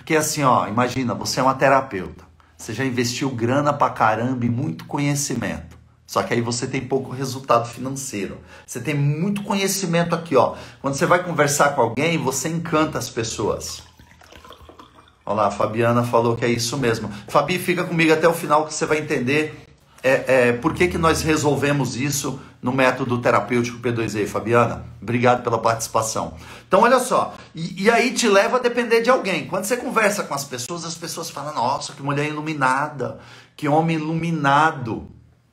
Porque assim, ó, imagina, você é uma terapeuta. Você já investiu grana pra caramba e muito conhecimento. Só que aí você tem pouco resultado financeiro. Você tem muito conhecimento aqui, ó. Quando você vai conversar com alguém, você encanta as pessoas. Olha lá, a Fabiana falou que é isso mesmo. Fabi, fica comigo até o final que você vai entender por que nós resolvemos isso no método terapêutico P2E, Fabiana. Obrigado pela participação. Então, olha só. E aí te leva a depender de alguém. Quando você conversa com as pessoas falam, nossa, que mulher iluminada, que homem iluminado.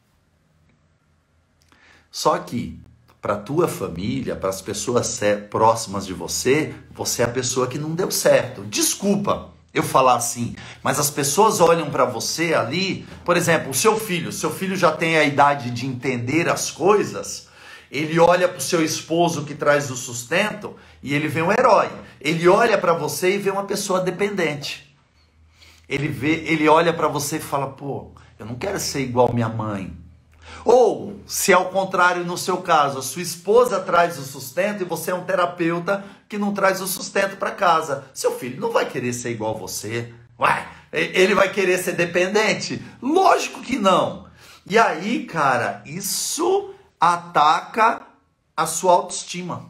Só que, para a tua família, para as pessoas próximas de você, você é a pessoa que não deu certo. Desculpa eu falar assim, mas as pessoas olham para você ali, por exemplo, o seu filho já tem a idade de entender as coisas, ele olha para o seu esposo que traz o sustento e ele vê um herói. Ele olha para você e vê uma pessoa dependente. Ele olha para você e fala, pô, eu não quero ser igual minha mãe. Ou, se ao contrário, no seu caso, a sua esposa traz o sustento e você é um terapeuta que não traz o sustento para casa. Seu filho não vai querer ser igual a você. Uai, ele vai querer ser dependente? Lógico que não. E aí, cara, isso ataca a sua autoestima.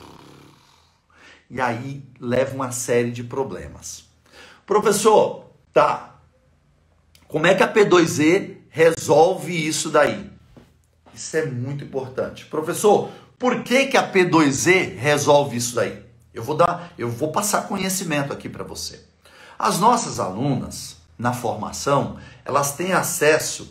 E aí leva uma série de problemas. Professor, tá. Como é que a P2E resolve isso daí? Isso é muito importante. Professor, por que a P2E resolve isso daí? Eu vou passar conhecimento aqui para você. As nossas alunas, na formação, elas têm acesso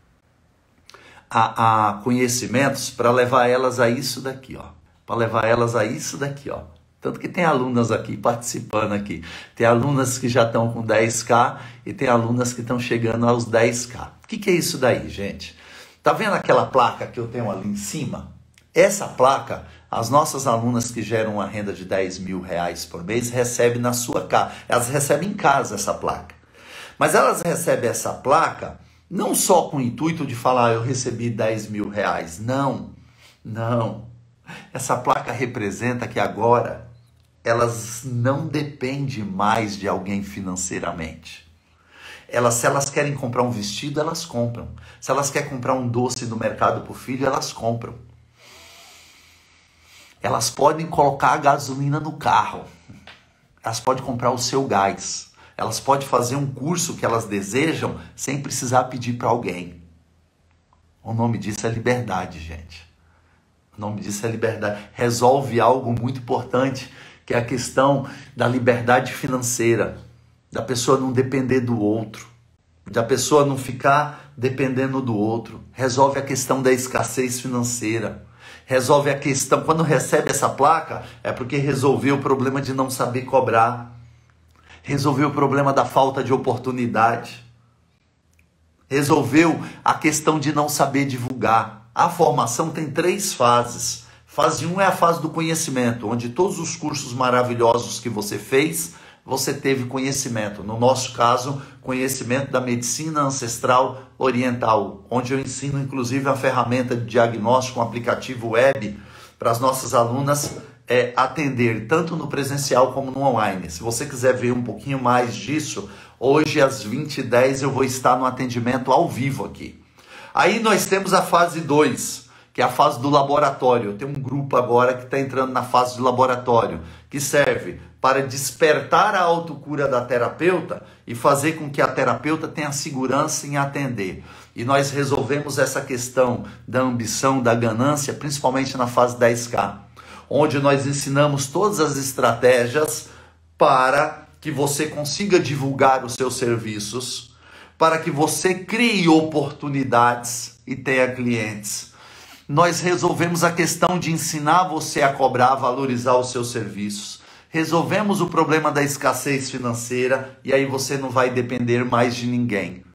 a conhecimentos para levar elas a isso daqui, ó. Para levar elas a isso daqui, ó. Tanto que tem alunas aqui participando aqui. Tem alunas que já estão com 10K e tem alunas que estão chegando aos 10K. O que é isso daí, gente? Tá vendo aquela placa que eu tenho ali em cima? Essa placa, as nossas alunas que geram uma renda de 10 mil reais por mês recebem na sua casa. Elas recebem em casa essa placa. Mas elas recebem essa placa não só com o intuito de falar, eu recebi 10 mil reais. Não, não. Essa placa representa que agora elas não dependem mais de alguém financeiramente. Se elas querem comprar um vestido, elas compram. Se elas querem comprar um doce no mercado para o filho, elas compram. Elas podem colocar a gasolina no carro. Elas podem comprar o seu gás. Elas podem fazer um curso que elas desejam sem precisar pedir para alguém. O nome disso é liberdade, gente. O nome disso é liberdade. Resolve algo muito importante, que é a questão da liberdade financeira. Da pessoa não depender do outro, da pessoa não ficar dependendo do outro. Resolve a questão da escassez financeira, resolve a questão, quando recebe essa placa, é porque resolveu o problema de não saber cobrar, resolveu o problema da falta de oportunidade, resolveu a questão de não saber divulgar. A formação tem 3 fases. Fase 1 é a fase do conhecimento, onde todos os cursos maravilhosos que você fez, você teve conhecimento. No nosso caso, conhecimento da medicina ancestral oriental, onde eu ensino inclusive a ferramenta de diagnóstico, um aplicativo web, para as nossas alunas atender tanto no presencial como no online. Se você quiser ver um pouquinho mais disso, hoje às 20h10 eu vou estar no atendimento ao vivo aqui. Aí nós temos a fase 2, que é a fase do laboratório. Eu tenho um grupo agora que está entrando na fase do laboratório, que serve para despertar a autocura da terapeuta e fazer com que a terapeuta tenha segurança em atender. E nós resolvemos essa questão da ambição, da ganância, principalmente na fase 10K, onde nós ensinamos todas as estratégias para que você consiga divulgar os seus serviços, para que você crie oportunidades e tenha clientes. Nós resolvemos a questão de ensinar você a cobrar, valorizar os seus serviços. Resolvemos o problema da escassez financeira e aí você não vai depender mais de ninguém.